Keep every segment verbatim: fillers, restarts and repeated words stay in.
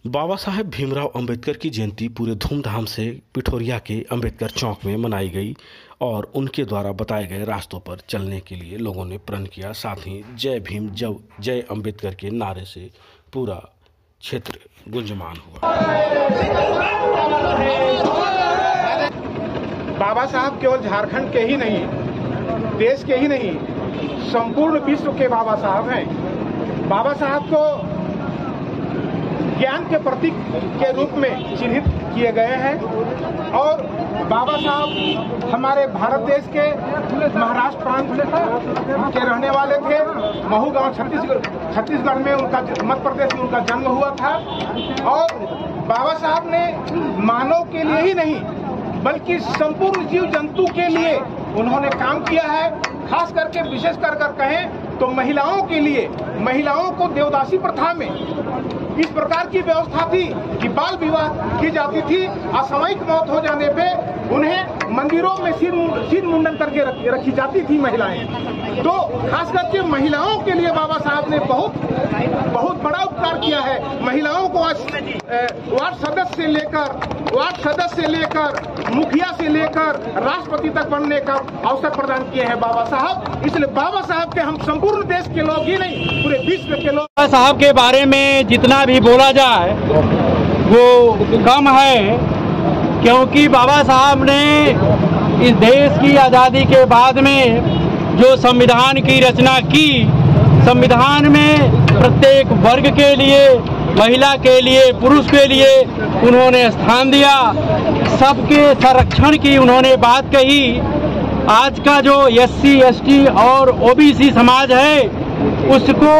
बाबा साहेब भीमराव अंबेडकर की जयंती पूरे धूमधाम से पिठोरिया के अंबेडकर चौक में मनाई गई और उनके द्वारा बताए गए रास्तों पर चलने के लिए लोगों ने प्रण किया। साथ ही जय भीम जब जय अंबेडकर के नारे से पूरा क्षेत्र गुंजमान हुआ। बाबा साहब केवल झारखंड के ही नहीं, देश के ही नहीं, संपूर्ण विश्व के बाबा साहब हैं। बाबा साहब को ज्ञान के प्रतीक के रूप में चिन्हित किए गए हैं और बाबा साहब हमारे भारत देश के महाराष्ट्र प्रांत के रहने वाले थे। महू गांव छत्तीसगढ़ छत्तीसगढ़ में उनका मध्य प्रदेश में उनका जन्म हुआ था और बाबा साहब ने मानव के लिए ही नहीं बल्कि संपूर्ण जीव जंतु के लिए उन्होंने काम किया है। खास करके विशेष कर कर कहें तो महिलाओं के लिए, महिलाओं को देवदासी प्रथा में इस प्रकार की व्यवस्था थी कि बाल विवाह की जाती थी। असामयिक मौत हो जाने पे उन्हें मंदिरों में सिर सिर मुंडन करके रखी जाती थी महिलाएं। तो खास करके महिलाओं के लिए बाबा साहब ने बहुत बहुत बड़ा उपकार किया है। महिलाओं को आज वार्ड सदस्य से लेकर वार्ड सदस्य से लेकर मुखिया से लेकर राष्ट्रपति तक बनने का अवसर प्रदान किए हैं बाबा साहब। इसलिए बाबा साहब के हम संपूर्ण देश के लोग ही नहीं, पूरे विश्व के लोग बाबा साहब के बारे में जितना भी बोला जाए वो कम है, क्योंकि बाबा साहब ने इस देश की आज़ादी के बाद में जो संविधान की रचना की, संविधान में प्रत्येक वर्ग के लिए, महिला के लिए, पुरुष के लिए उन्होंने स्थान दिया। सबके संरक्षण की उन्होंने बात कही। आज का जो एस सी एस टी और ओ बी सी समाज है उसको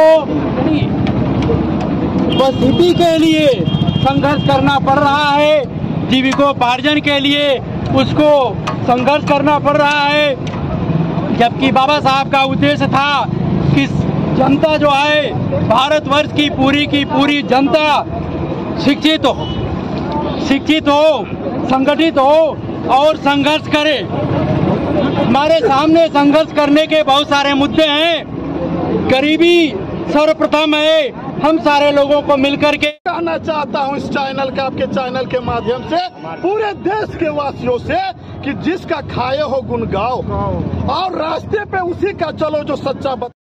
उपस्थिति के लिए संघर्ष करना पड़ रहा है, जीविकोपार्जन के लिए उसको संघर्ष करना पड़ रहा है। जबकि बाबा साहब का उद्देश्य था कि जनता जो है, भारतवर्ष की पूरी की पूरी जनता शिक्षित हो, शिक्षित हो, संगठित हो और संघर्ष करे। हमारे सामने संघर्ष करने के बहुत सारे मुद्दे हैं। गरीबी सर्वप्रथम है। हम सारे लोगों को मिलकर के कहना चाहता हूं इस चैनल के, आपके चैनल के माध्यम से पूरे देश के वासियों से कि जिसका खाए हो गुण गाओ और रास्ते पे उसी का चलो जो सच्चा